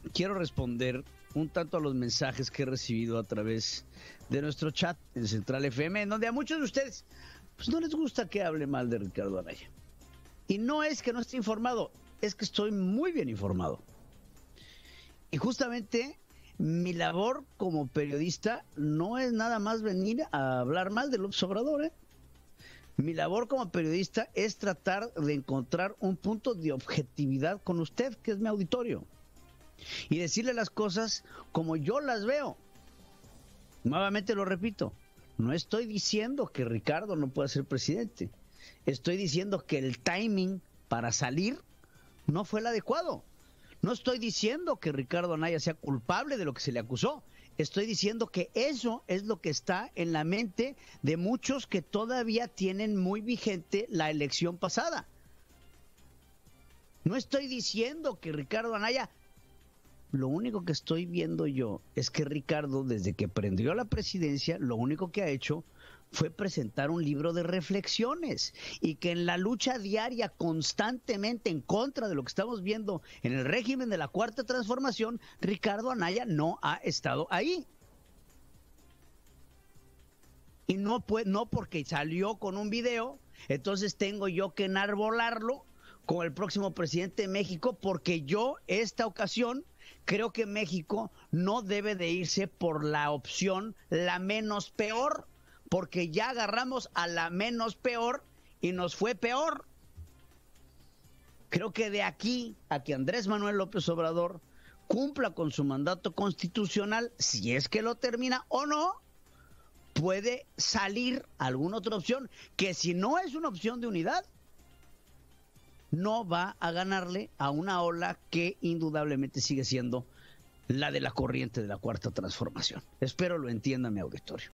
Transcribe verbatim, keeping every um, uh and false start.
quiero responder un tanto a los mensajes que he recibido a través de nuestro chat en Central F M, en donde a muchos de ustedes pues no les gusta que hable mal de Ricardo Anaya. Y no es que no esté informado, es que estoy muy bien informado. Y justamente mi labor como periodista no es nada más venir a hablar mal de López Obrador, ¿eh? Mi labor como periodista es tratar de encontrar un punto de objetividad con usted, que es mi auditorio, y decirle las cosas como yo las veo. Nuevamente lo repito, no estoy diciendo que Ricardo no pueda ser presidente. Estoy diciendo que el timing para salir no fue el adecuado. No estoy diciendo que Ricardo Anaya sea culpable de lo que se le acusó. Estoy diciendo que eso es lo que está en la mente de muchos que todavía tienen muy vigente la elección pasada. No estoy diciendo que Ricardo Anaya... Lo único que estoy viendo yo es que Ricardo, desde que prendió la presidencia, lo único que ha hecho fue presentar un libro de reflexiones, y que en la lucha diaria constantemente en contra de lo que estamos viendo en el régimen de la Cuarta Transformación, Ricardo Anaya no ha estado ahí. Y no, pues, no porque salió con un video, entonces tengo yo que enarbolarlo como el próximo presidente de México, porque yo esta ocasión creo que México no debe de irse por la opción la menos peor, porque ya agarramos a la menos peor y nos fue peor. Creo que de aquí a que Andrés Manuel López Obrador cumpla con su mandato constitucional, si es que lo termina o no, puede salir alguna otra opción, que si no es una opción de unidad, no va a ganarle a una ola que indudablemente sigue siendo la de la corriente de la Cuarta Transformación. Espero lo entienda mi auditorio.